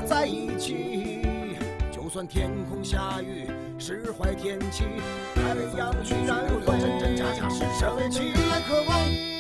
在一起。就算天空下雨，是坏天气，太阳居然会真真假假是生气。渴望。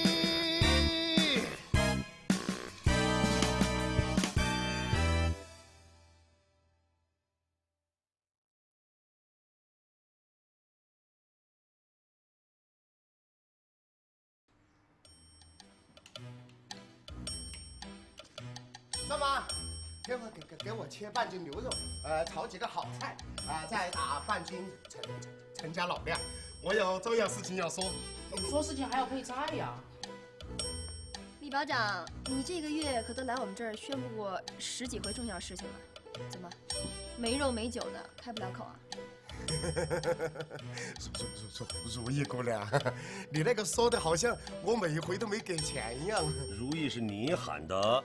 什么？给我切半斤牛肉，炒几个好菜，再打半斤陈家老料。我有重要事情要说。 你说事情还要配菜呀？ 李保长，你这个月可都来我们这儿宣布过10几回重要事情了，怎么没肉没酒的开不了口啊？ 如意姑娘，你那个说的好像我每回都没给钱一样。 如意是你喊的。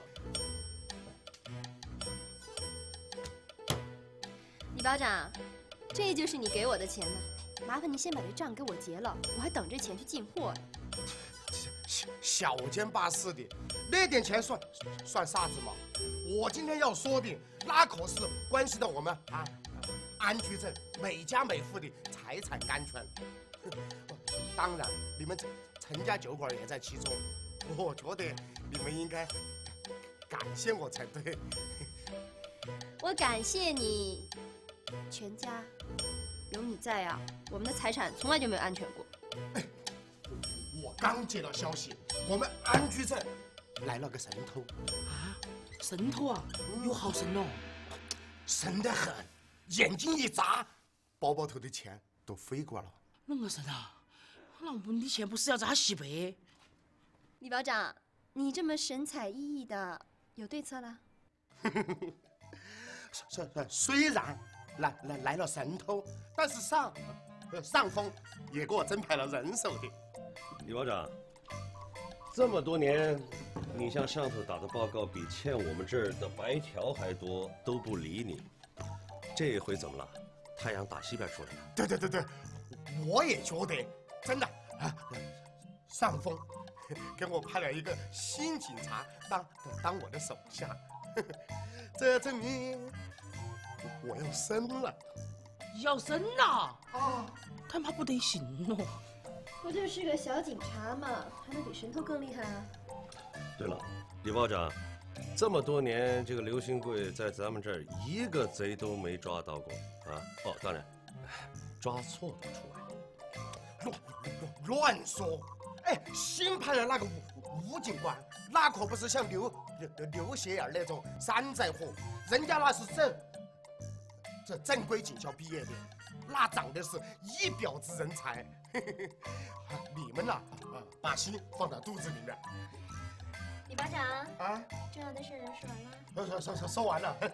李保长，这就是你给我的钱呢，麻烦你先把这账给我结了，我还等这钱去进货呢。 小奸巴事的，那点钱算啥子嘛？我今天要说的，那可是关系到我们安居镇每家每户的财产安全。当然，你们陈家酒馆也在其中。我觉得你们应该感谢我才对。 我感谢你。 全家有你在啊，我们的财产从来就没有安全过。 我刚接到消息，我们安居镇来了个神偷啊！神偷啊，有好神哦， 神得很，眼睛一眨，包包头的钱都飞过了。 那么神啊？那我们的钱不是要砸洗白？ 李保长，你这么神采奕奕的，有对策了？ 虽然。 来了神偷，但是上峰也给我增派了人手的。 李保长，这么多年，你向上头打的报告比欠我们这儿的白条还多，都不理你。这回怎么了？太阳打西边出来了。 对，我也觉得，真的上峰给我派了一个新警察当我的手下，这证明。 我要升了， 要升了啊！他妈不得行哦！ 不就是个小警察嘛，还能比神偷更厉害啊？ 对了，李保长，这么多年，这个刘新贵在咱们这儿一个贼都没抓到过啊！哦，当然，抓错不除外。 乱说！哎，新派的那个吴警官，那可不是像刘协儿那种山寨货，人家那是这正规警校毕业的，那长得是一表之人才。你们呐，把心放到肚子里面。 李保长啊，重要的事说完了。 说完了。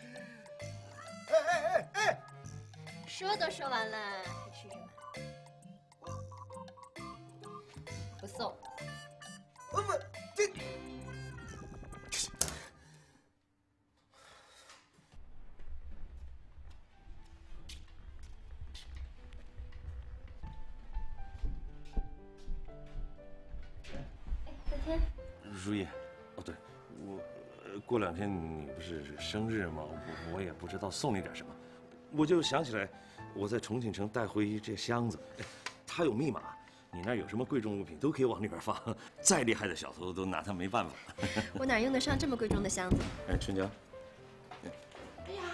哎！ 说都说完了，还吃什么？不送。 不，这。 如意，哦对，我过2天你不是生日吗？我也不知道送你点什么，我就想起来，我在重庆城带回这箱子，它有密码，你那有什么贵重物品都可以往里边放，再厉害的小偷都拿它没办法。 我哪用得上这么贵重的箱子？ 哎，春娇， 哎呀，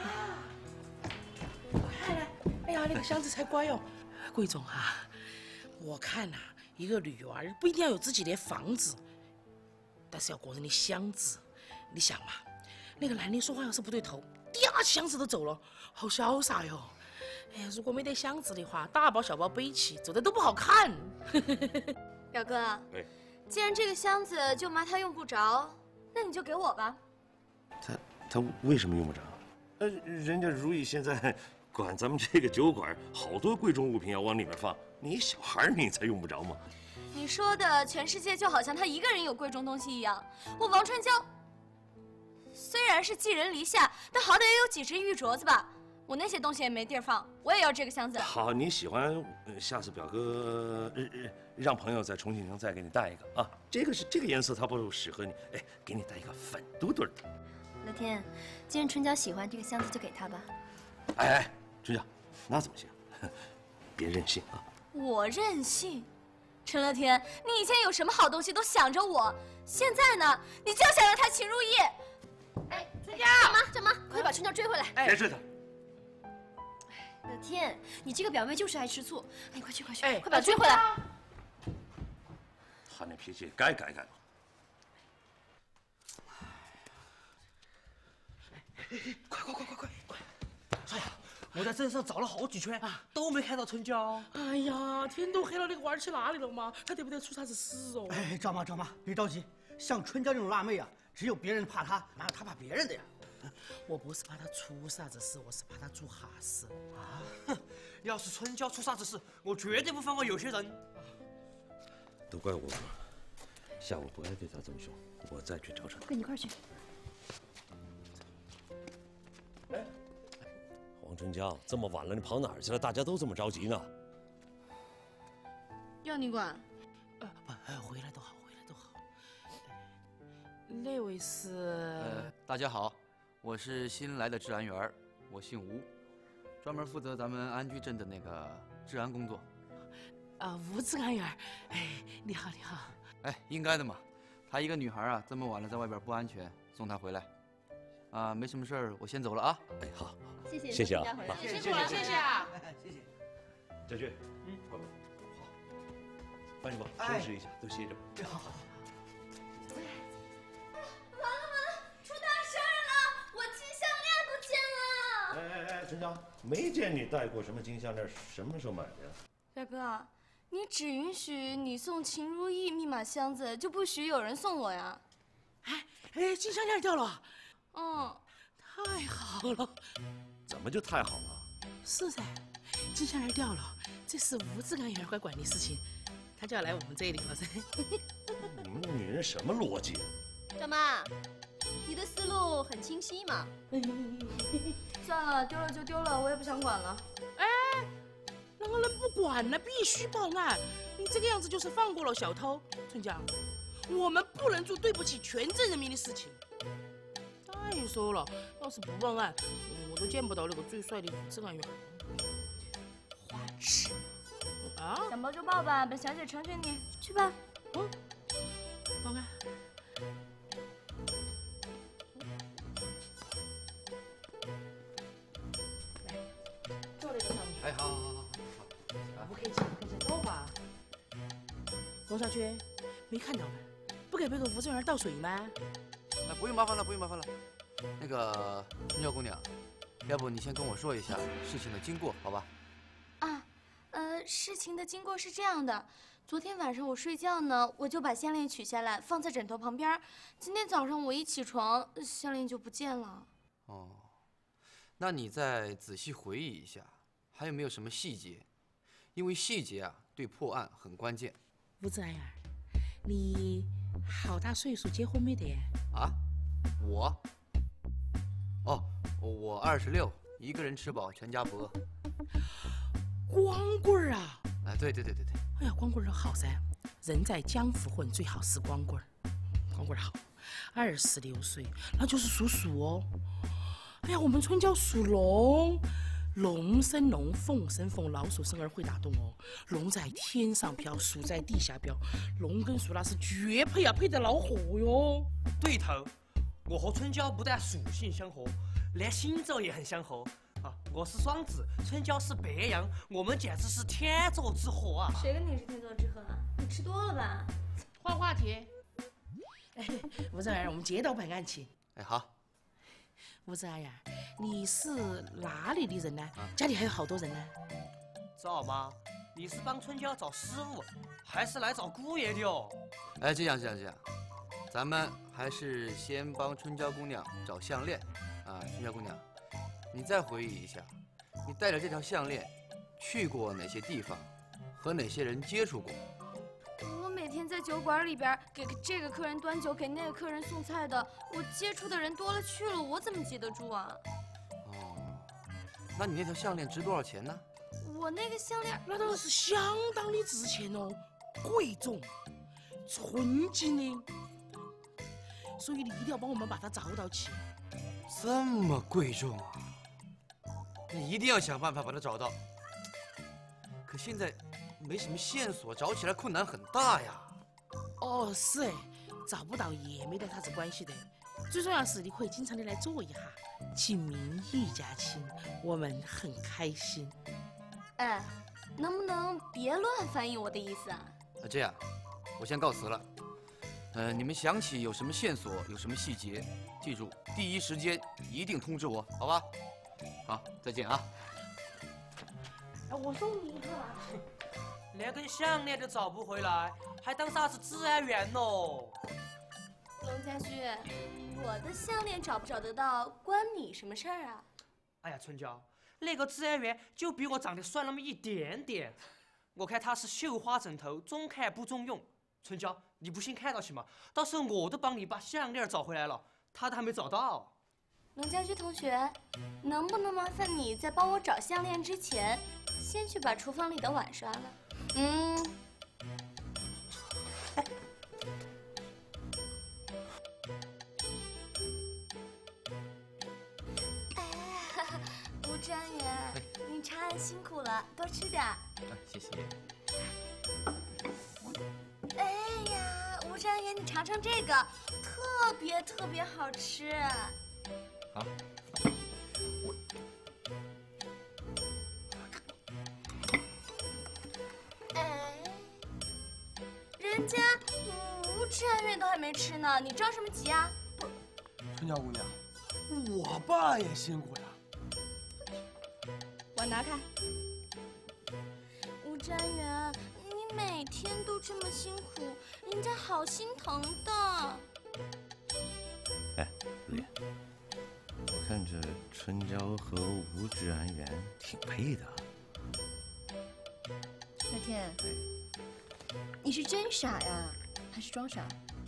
看，哎呀，那个箱子才乖哦，贵重啊！我看呐，一个女娃不一定要有自己的房子。 但是要过人的箱子，你想嘛，那个男的说话要是不对头，嗲起箱子都走了，好潇洒哟！哎呀，如果没得箱子的话，大包小包背起，走的都不好看。 表哥， 哎， 既然这个箱子舅妈她用不着，那你就给我吧。 他为什么用不着？人家如意现在管咱们这个酒馆，好多贵重物品要往里面放，你小孩你才用不着吗？ 你说的全世界就好像他一个人有贵重东西一样。我王川娇虽然是寄人篱下，但好歹也有几只玉镯子吧。我那些东西也没地儿放，我也要这个箱子。 好，你喜欢，下次表哥让朋友在重庆城再给你带一个啊。这个是这个颜色，它不适合你，哎，给你带一个粉嘟嘟的。 乐天，既然春娇喜欢这个箱子，就给她吧。 哎，春娇，那怎么行？别任性啊！ 我任性？陈乐天，你以前有什么好东西都想着我，现在呢，你就想让他情如意。哎，春娇， 干嘛？快把春娇追回来！ 别追他！ 乐天，你这个表妹就是爱吃醋。哎，快去！ 哎， 快把她追回来！ 他那脾气该改改了。 快！哎呀，我在镇上找了好几圈都没看到春娇。 哎呀，天都黑了，那个娃儿去哪里了嘛？他得不得出啥子事哦？ 哎，赵妈，别着急，像春娇这种辣妹啊，只有别人怕她，哪有她怕别人的呀？ 我不是怕她出啥子事，我是怕她做哈事。 啊，哼！要是春娇出啥子事，我绝对不放过有些人。 都怪我，下午不该对他这么凶，我再去找找。 跟你一块去。 黄春娇，这么晚了，你跑哪儿去了？大家都这么着急呢。 要你管？ 回来都好。那位是？ 大家好，我是新来的治安员，我姓吴，专门负责咱们安居镇的那个治安工作。 吴治安员，哎，你好。 哎，应该的嘛，她一个女孩啊，这么晚了在外边不安全，送她回来。啊，没什么事儿，我先走了啊。 哎，好， 谢谢啊， 辛苦了，谢谢啊。 谢谢。 振军，好，把你吧，收拾一下，都歇着。 好。 完了，出大事了！我金项链不见了。 哎，春娇，没见你戴过什么金项链，什么时候买的呀？ 大哥，你只允许你送秦如意密码箱子，就不许有人送我呀？ 哎，金项链掉了。 太好了。 怎么就太好了？ 是噻，金项链掉了，这是吴治安员该管的事情，他就要来我们这里了噻。 你们女人什么逻辑？ 赵妈，你的思路很清晰嘛。 算了，丢了就丢了，我也不想管了。 啷个能不管呢？必须报案！你这个样子就是放过了小偷。春娇，我们不能做对不起全镇人民的事情。再说了，要是不报案，我都见不到那个最帅的吴治安员。花痴！ 想报就报吧，本小姐成全你，去吧。 报案。坐在这上面。 哎，好。 不客气，走吧。龙少军，没看到吗？不给那个吴治安员倒水吗？ 哎，不用麻烦了。那个春娇姑娘，要不你先跟我说一下事情的经过，好吧？ 事情的经过是这样的，昨天晚上我睡觉呢，我就把项链取下来放在枕头旁边。今天早上我一起床，项链就不见了。 哦，那你再仔细回忆一下，还有没有什么细节？因为细节啊，对破案很关键。 吴治安员，你好大岁数，结婚没得？ 啊？我26，一个人吃饱全家不饿。 光棍啊！ 哎，对。 哎呀，光棍儿好噻，人在江湖混，最好是光棍儿。光棍儿好，26岁，那就是属鼠哦。哎呀，我们春娇属龙，龙生龙，凤生凤，老鼠生儿会打洞哦。龙在天上飘，鼠在地下飙，龙跟鼠那是绝配啊，配得老火哟。 对头，我和春娇不但属性相合，连星座也很相合。我是双子，春娇是白羊，我们简直是天作之合啊！ 谁跟你是天作之合啊？你吃多了吧？ 换话题。吴治安员，我们接到办案去。 哎，好。 吴治安员，你是哪里的人呢？家里还有好多人呢。 赵妈，你是帮春娇找师傅，还是来找姑爷的哦？ 哎，这样，咱们还是先帮春娇姑娘找项链啊。春娇姑娘，你再回忆一下，你带着这条项链去过哪些地方，和哪些人接触过？ 我每天在酒馆里边给这个客人端酒，给那个客人送菜的，我接触的人多了去了，我怎么记得住啊？ 哦，那你那条项链值多少钱呢？ 我那个项链， 那倒是相当的值钱哦，贵重，纯金的，所以你一定要帮我们把它找到起。 这么贵重啊！那一定要想办法把它找到。可现在没什么线索，找起来困难很大呀。 哦，是哎，找不到也没得啥子关系的。最重要是你可以经常的来做一下，请名誉家亲，我们很开心。 哎，能不能别乱翻译我的意思啊？ 那这样，我先告辞了。你们想起有什么线索，有什么细节，记住第一时间一定通知我，好吧？好，再见啊！ 哎，我送你一个啊。 连根项链都找不回来，还当啥子治安员喽？ 龙家驹，我的项链找不找得到，关你什么事儿啊？ 哎呀，春娇，那个治安员就比我长得帅那么一点点，我看他是绣花枕头，中看不中用。春娇，你不信看到起吗？到时候我都帮你把项链找回来了，他都还没找到。 龙家驹同学，能不能麻烦你在帮我找项链之前，先去把厨房里的碗刷了？吴志安员，你查案辛苦了，多吃点儿。 谢谢。 哎呀，吴志安员，你尝尝这个，特别好吃。 好。 人家吴志安员都还没吃呢，你着什么急啊？ 春娇姑娘，我爸也辛苦了。 碗拿开。吴志安员，你每天都这么辛苦，人家好心疼的。 哎，如意，我看这春娇和吴志安员挺配的啊。 那天，你是真傻呀，还是装傻？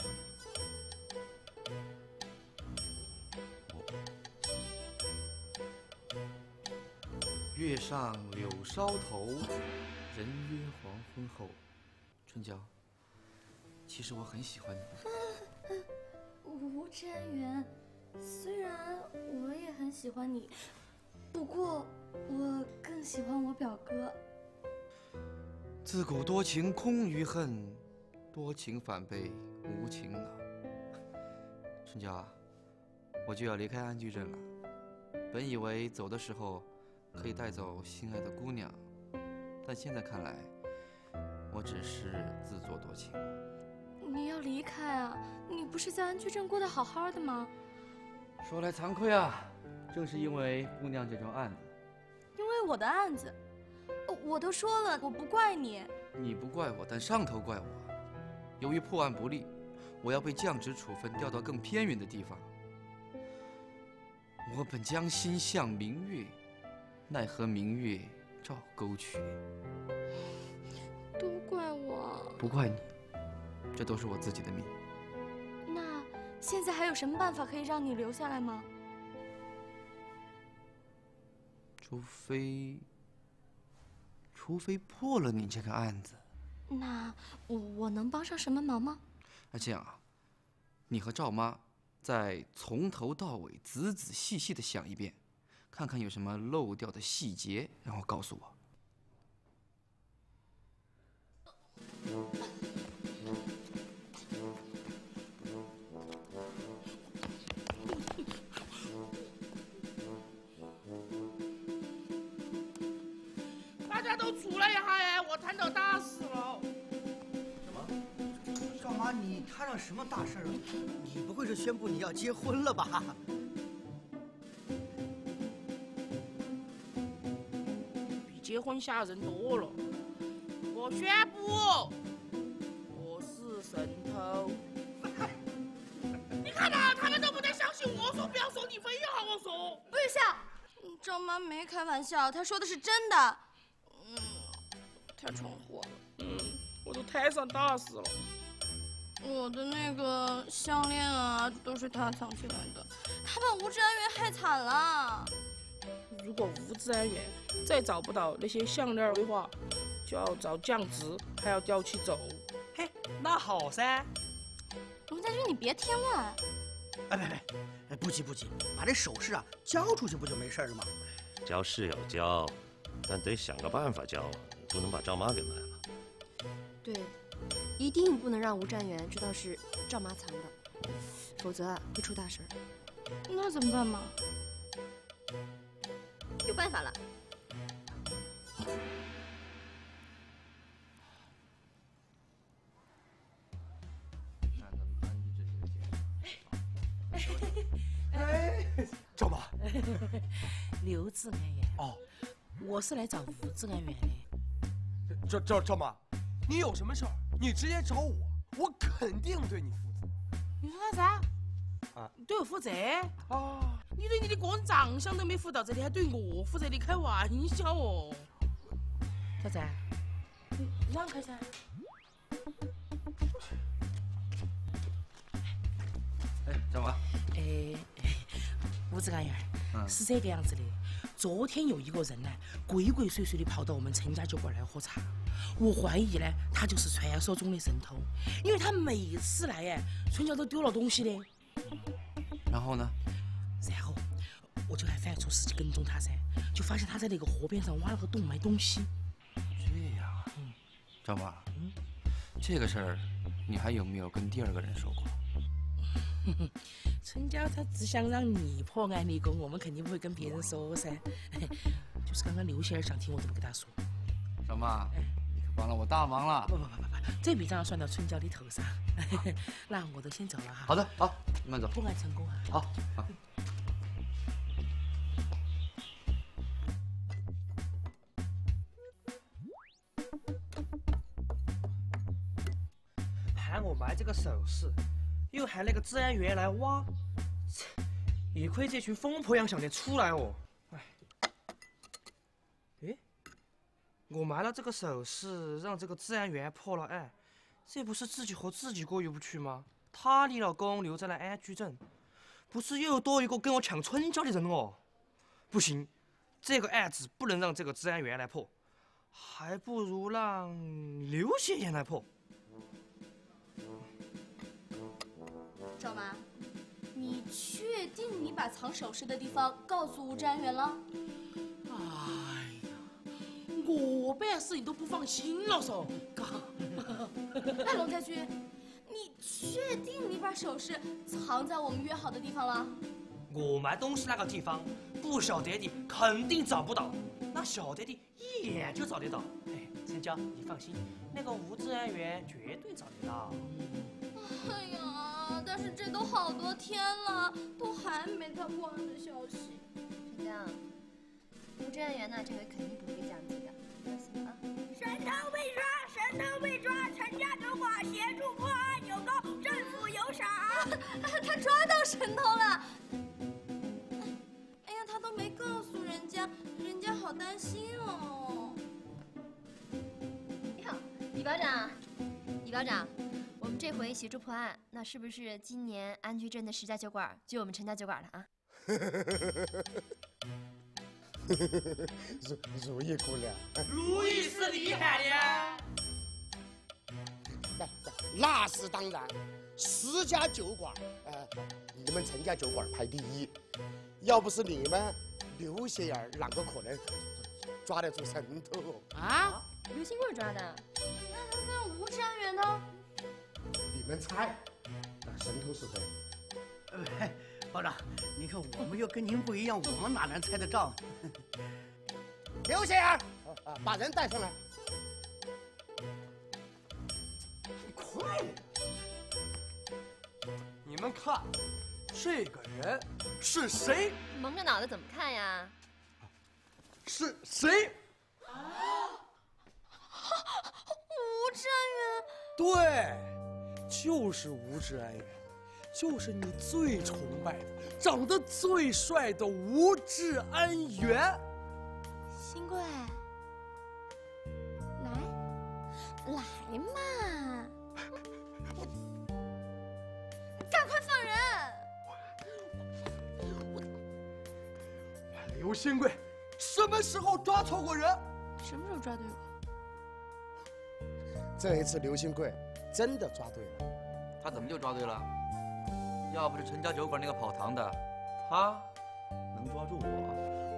月上柳梢头，人约黄昏后。春娇，其实我很喜欢你。 吴志安员，虽然我也很喜欢你，不过我更喜欢我表哥。 自古多情空余恨，多情反被无情恼。春娇啊，我就要离开安居镇了。本以为走的时候可以带走心爱的姑娘，但现在看来，我只是自作多情。 你要离开啊？你不是在安居镇过得好好的吗？ 说来惭愧啊，正是因为姑娘这桩案子。 因为我的案子，我都说了，我不怪你。 你不怪我，但上头怪我。由于破案不利，我要被降职处分，调到更偏远的地方。我本将心向明月，奈何明月照沟渠。 都怪我。 不怪你，这都是我自己的命。 那现在还有什么办法可以让你留下来吗？除非破了你这个案子。那我能帮上什么忙吗？ 那这样啊，你和赵妈再从头到尾仔仔细细的想一遍，看看有什么漏掉的细节，然后告诉我。 大家都出来一下哎，我摊到大事了。 什么？赵妈，你摊上什么大事了？你不会是宣布你要结婚了吧？ 比结婚吓人多了。我宣布，我是神偷。你看呐，他们都不得相信我说不要说，你非要喊我说。 不许笑！赵妈没开玩笑，她说的是真的。太闯祸了。 我都摊上大事了。 我的那个项链啊，都是他藏起来的。他把吴志安员害惨了。 如果吴志安员再找不到那些项链的话，就要遭降职，还要调起走。 嘿，那好噻。 龙家驹，你别添乱。 不急，把这首饰啊交出去不就没事了吗？ 交是要交，但得想个办法交啊，不能把赵妈给卖了。 对，一定不能让吴占元知道是赵妈藏的，否则啊会出大事儿。 那怎么办嘛？ 有办法了。 赵妈， 刘志安员。 哦， 我是来找吴志安员的。 赵妈，你有什么事儿，你直接找我，我肯定对你负责。 你说啥？ 啊， 对我负责？ 啊， 你对你的个人长相都没负到这里，还对我负责？你开玩笑哦！小崽，你让开噻。 赵妈。 吴志安员，是这个样子的。昨天有一个人呢，鬼鬼祟祟的跑到我们陈家酒馆来喝茶，我怀疑呢，他就是传说中的神偷，因为他每次来春娇都丢了东西的。 然后呢？ 然后我就还翻出司机跟踪他噻，就发现他在那个河边上挖了个洞埋东西。 这样。赵妈。这个事儿，你还有没有跟第二个人说过？ 春娇她只想让你破案立功，我们肯定不会跟别人说噻。就是刚刚刘仙儿想听，我怎么跟他说？ 赵妈，你可帮了我大忙了。 不，这笔账算到春娇的头上。那我都先走了哈。 好的，好，你慢走。 破案成功啊！ 好。 喊我买这个首饰，又喊那个治安员来挖，也亏这群疯婆样想得出来哦！哎，我买了这个首饰，让这个治安员破了案，这不是自己和自己过意不去吗？他立了功，留在了安居镇，不是又多一个跟我抢春娇的人哦？不行，这个案子不能让这个治安员来破，还不如让刘先生来破。 赵妈，你确定你把藏首饰的地方告诉吴占元了？ 哎呀，我办事你都不放心了嗦！ 哎，龙家驹，你确定你把首饰藏在我们约好的地方了？ 我埋东西那个地方，不晓得的肯定找不到，那晓得的一眼就找得到。哎，春娇，你放心，那个吴治安员绝对找得到。 哎呀，但是这都好多天了，都还没他破案的消息。 这样，吴治安员呢，这回肯定不会这样子的，放心啊。 神偷被抓，神偷被抓，陈家酒馆协助破案有功，政府有赏。 他抓到神偷了！哎呀，他都没告诉人家，人家好担心哦。 你好，李保长，李保长。我们这回协助破案，那是不是今年安居镇的10家酒馆就我们陈家酒馆了啊？ 如意姑娘， 如意是厉害的。那是当然，10家酒馆，你们陈家酒馆排第1。要不是你们，刘些眼啷个可能抓得住神偷啊？ 刘新贵抓的。 那吴治安员呢？ 你们猜，那神偷是谁？ 保长，你看我们又跟您不一样，我们哪能猜得着？ 刘些眼，把人带上来。 快点！ 你们看，这个人是谁？ 蒙着脑袋怎么看呀？ 是谁？ 吴治安员。 对，就是吴治安员，就是你最崇拜的、长得最帅的吴治安员。 新贵，来嘛，赶快放人！ 刘新贵，什么时候抓错过人？ 什么时候抓对了？ 这一次刘新贵真的抓对了。 他怎么就抓对了？ 要不是陈家酒馆那个跑堂的，他能抓住我？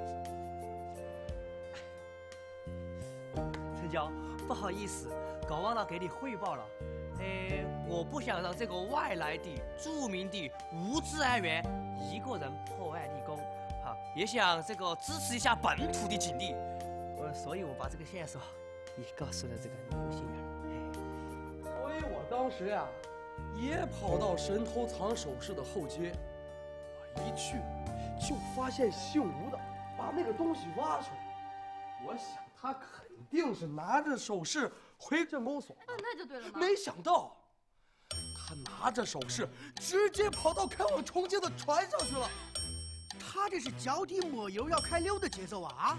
陈娇，不好意思，搞忘了给你汇报了。我不想让这个外来的著名的吴治安员一个人破案立功，也想这个支持一下本土的警力，所以我把这个线索也告诉了这个刘心远。 所以我当时呀，也跑到神偷藏首饰的后街，一去就发现姓吴的把那个东西挖出来，我想他肯定是拿着首饰回镇公所， 那就对了嘛。 没想到他拿着首饰直接跑到开往重庆的船上去了。 他这是脚底抹油要开溜的节奏啊！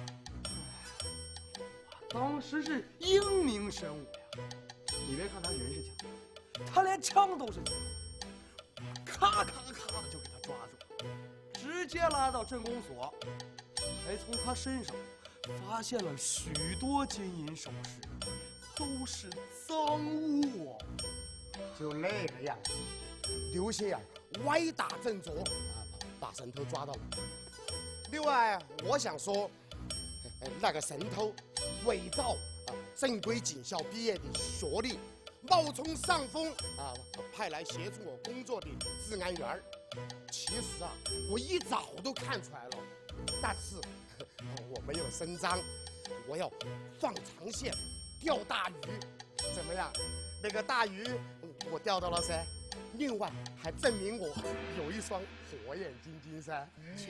当时是英明神武呀！你别看他人是强，他连枪都是强，咔咔咔的就给他抓住了，直接拉到镇公所，还从他身上发现了许多金银首饰，都是赃物。 就那个样子，刘心眼歪打正着，把神偷抓到了。另外，我想说，那个神偷伪造正规警校毕业的学历，冒充上峰派来协助我工作的治安员。其实我一早都看出来了，但是我没有声张，我要放长线钓大鱼，怎么样？那个大鱼我钓到了噻，另外还证明我有一双火眼金睛噻。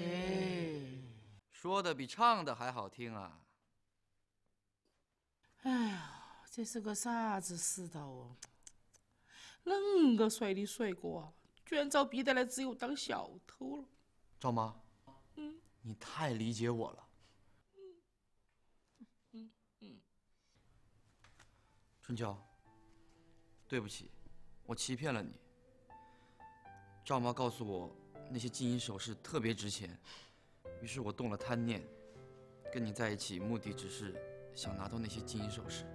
说的比唱的还好听啊！ 哎呀，这是个啥子世道哦！恁个帅的帅哥啊，居然找毕得来只有当小偷了。 赵妈，你太理解我了。春娇，对不起，我欺骗了你。赵妈告诉我，那些金银首饰特别值钱，于是我动了贪念，跟你在一起，目的只是想拿到那些金银首饰。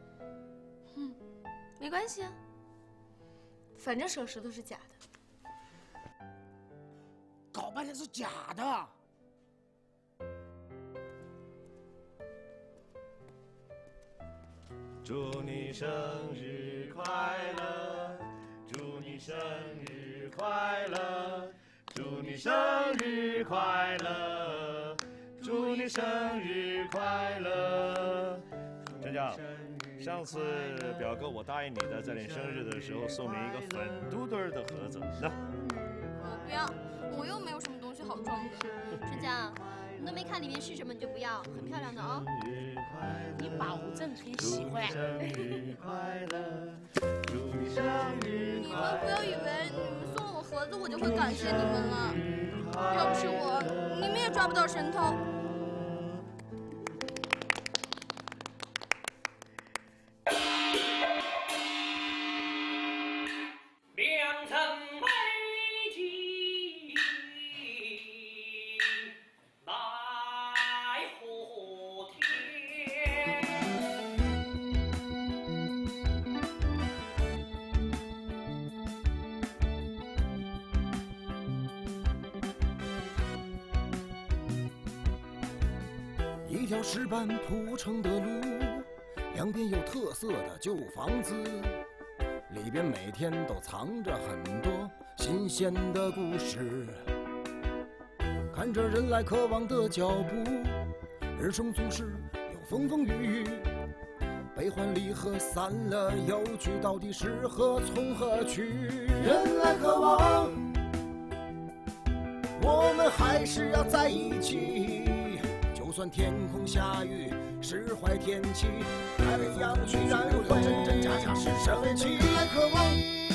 没关系啊，反正首饰都是假的。 搞半天是假的。 祝你生日快乐，祝你生日快乐，祝你生日快乐，祝你生日快乐。陈娇，上次表哥我答应你的，在你生日的时候送你一个粉嘟嘟的盒子，那。 不要，我又没有什么东西好装的。 春娇，你都没看里面是什么，你就不要，很漂亮的哦。 你保证很喜欢。 你们不要以为你们送了我盒子，我就会感谢你们了。要不是我，你们也抓不到神偷。 良辰美景来和天。 一条石板铺成的路，两边有特色的旧房子，里边每天都藏着很多新鲜的故事。看着人来客往的脚步，人生总是有风风雨雨，悲欢离合散了又聚，到底是何从何去？人来客往，我们还是要在一起。就算天空下雨，是坏天气，太阳居然会真真假假是神奇。人来客往。